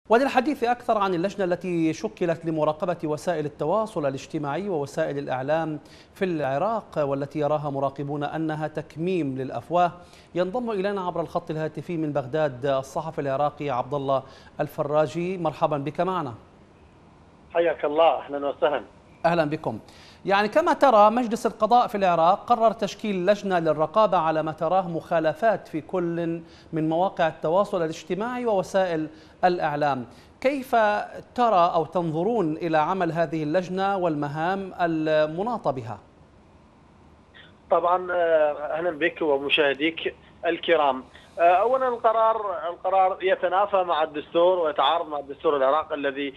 وللحديث أكثر عن اللجنة التي شكلت لمراقبة وسائل التواصل الاجتماعي ووسائل الإعلام في العراق والتي يراها مراقبون أنها تكميم للأفواه، ينضم إلينا عبر الخط الهاتفي من بغداد الصحفي العراقي عبد الله الفراجي. مرحبا بك معنا. حياك الله، أهلا وسهلا. أهلا بكم. يعني كما ترى مجلس القضاء في العراق قرر تشكيل لجنة للرقابة على ما تراه مخالفات في كل من مواقع التواصل الاجتماعي ووسائل الإعلام. كيف ترى أو تنظرون إلى عمل هذه اللجنة والمهام المناطة بها؟ طبعا أهلا بك ومشاهديك الكرام. أولا القرار يتنافى مع الدستور ويتعارض مع الدستور العراقي الذي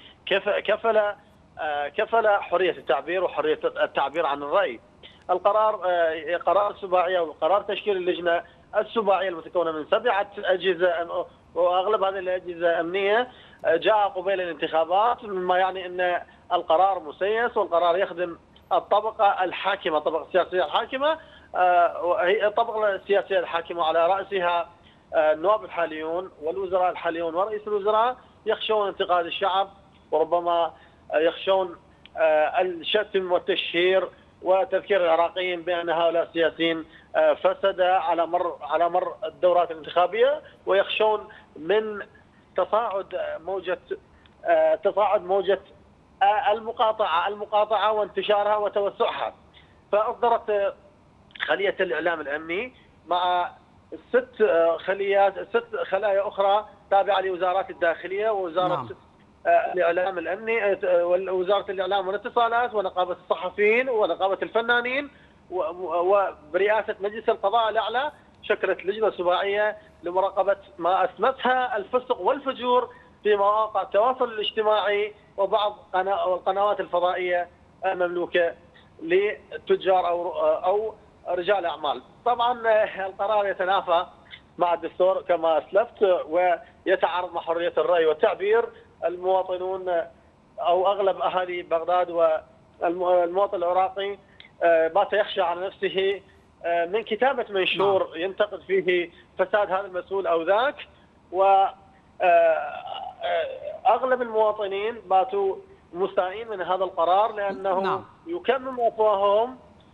كفل حرية التعبير وحرية التعبير عن الرأي. القرار قرار السباعية وقرار تشكيل اللجنة السباعية المتكونة من 7 أجهزة وأغلب هذه الأجهزة أمنية جاء قبيل الانتخابات، مما يعني أن القرار مسيس والقرار يخدم الطبقة الحاكمة، الطبقة السياسية الحاكمة. هي الطبقة السياسية الحاكمة على رأسها النواب الحاليون والوزراء الحاليون ورئيس الوزراء يخشون انتقاد الشعب، وربما يخشون الشتم والتشهير وتذكير العراقيين بأن هؤلاء السياسيين فسد على مر الدورات الانتخابية، ويخشون من تصاعد موجة المقاطعة وانتشارها وتوسعها. فأصدرت خلية الإعلام الأمني مع 6 خلايا أخرى تابعة لوزارات الداخلية ووزارة الإعلام الأمني ووزارة الإعلام والاتصالات ونقابة الصحفيين ونقابة الفنانين وبرئاسة مجلس القضاء الأعلى. شكلت لجنة سباعية لمراقبة ما أسمتها الفسق والفجور في مواقع التواصل الاجتماعي وبعض القنوات الفضائية المملوكة لتجار أو رجال أعمال. طبعا القرار يتنافى مع الدستور كما أسلفت ويتعارض مع حرية الرأي والتعبير. المواطنون أو أغلب أهالي بغداد والمواطن العراقي بات يخشى على نفسه من كتابة منشور ينتقد فيه فساد هذا المسؤول أو ذاك، وأغلب المواطنين باتوا مستائين من هذا القرار لأنه يكمم أفواههم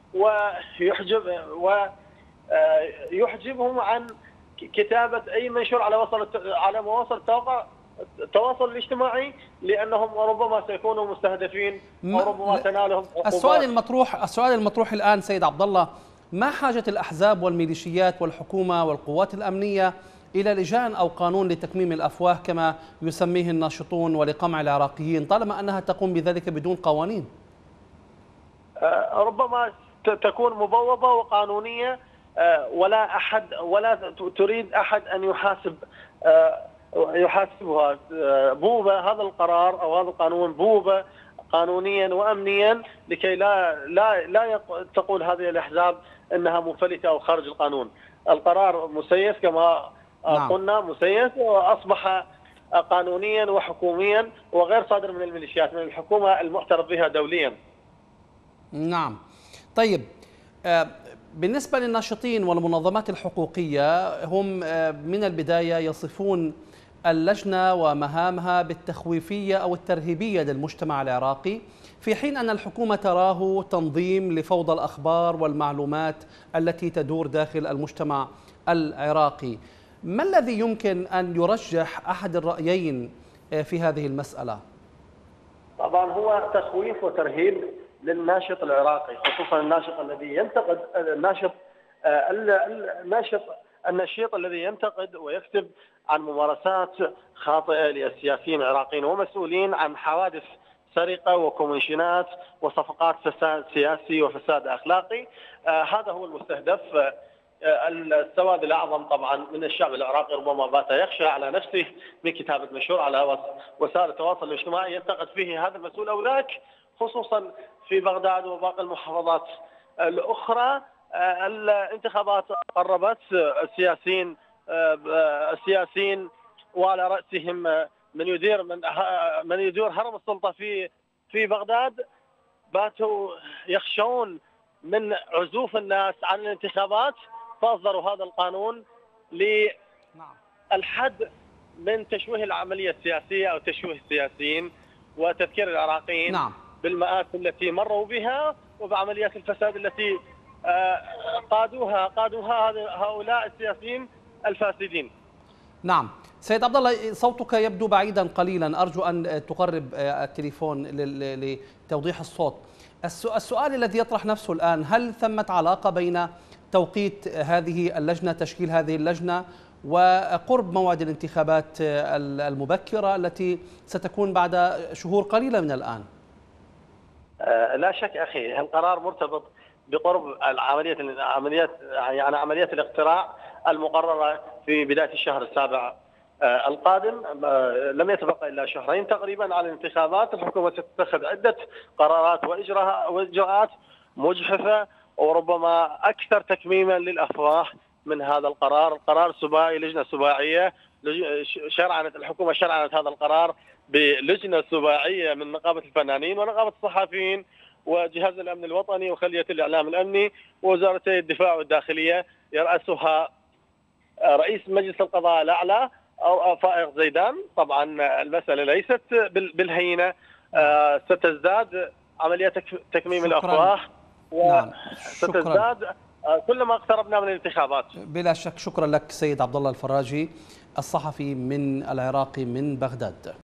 ويحجبهم عن كتابة أي منشور على مواصل التواصل الاجتماعي، لأنهم ربما سيكونوا مستهدفين وربما تنالهم عقوبات. السؤال المطروح الآن سيد عبد الله، ما حاجة الأحزاب والميليشيات والحكومة والقوات الأمنية إلى لجان أو قانون لتكميم الأفواه كما يسميه الناشطون ولقمع العراقيين طالما أنها تقوم بذلك بدون قوانين؟ ربما تكون مبوبة وقانونية، ولا تريد أحد أن يحاسبها. بوبة هذا القرار أو هذا القانون بوبة قانونيا وأمنيا لكي لا تقول هذه الأحزاب أنها منفلتة أو خارج القانون. القرار مسيس كما قلنا، مسيس وأصبح قانونيا وحكوميا وغير صادر من الميليشيات، من الحكومة المعترف بها دوليا. نعم. طيب، بالنسبة للناشطين والمنظمات الحقوقية، هم من البداية يصفون اللجنة ومهامها بالتخويفية أو الترهيبية للمجتمع العراقي، في حين أن الحكومة تراه تنظيم لفوضى الأخبار والمعلومات التي تدور داخل المجتمع العراقي. ما الذي يمكن أن يرجح أحد الرأيين في هذه المسألة؟ طبعا هو تخويف وترهيب للناشط العراقي، خصوصا الناشط الذي ينتقد، النشيط الذي ينتقد ويكتب عن ممارسات خاطئة للسياسيين العراقيين ومسؤولين عن حوادث سرقة وكوميشنات وصفقات فساد سياسي وفساد أخلاقي. هذا هو المستهدف. السواد الأعظم طبعا من الشعب العراقي ربما بات يخشى على نفسه من كتابة منشور على وسائل التواصل الاجتماعي ينتقد فيه هذا المسؤول أو ذاك، خصوصا في بغداد وباقي المحافظات الأخرى. الانتخابات قربت، السياسيين وعلى رأسهم من يدير هرم السلطة في بغداد باتوا يخشون من عزوف الناس عن الانتخابات، فأصدروا هذا القانون للحد من تشويه العملية السياسية أو تشويه السياسيين وتذكير العراقيين نعم بالمآسي التي مروا بها وبعمليات الفساد التي قادوها هؤلاء السياسيين الفاسدين. نعم سيد عبد الله، صوتك يبدو بعيدا قليلا، أرجو أن تقرب التليفون لتوضيح الصوت. السؤال الذي يطرح نفسه الآن، هل ثمة علاقة بين توقيت هذه اللجنة، تشكيل هذه اللجنة، وقرب موعد الانتخابات المبكرة التي ستكون بعد شهور قليلة من الآن؟ لا شك أخي، القرار مرتبط بقرب عمليات الاقتراع المقررة في بداية الشهر السابع القادم. لم يتبقى إلا شهرين تقريبا على الانتخابات. الحكومة ستتخذ عدة قرارات وإجراءات مجحفة وربما أكثر تكميما للأفواه من هذا القرار سباعي، لجنة سباعية. الحكومة شرعنت هذا القرار بلجنة سباعية من نقابة الفنانين ونقابة الصحفيين وجهاز الأمن الوطني وخلية الإعلام الأمني ووزارتي الدفاع والداخلية، يرأسها رئيس مجلس القضاء الأعلى أو فائق زيدان. طبعا المسألة ليست بالهينة، ستزداد عمليات تكميم الأفواه وستزداد كلما اقتربنا من الانتخابات. بلا شك. شكرا لك سيد عبد الله الفراجي، الصحفي من العراق من بغداد.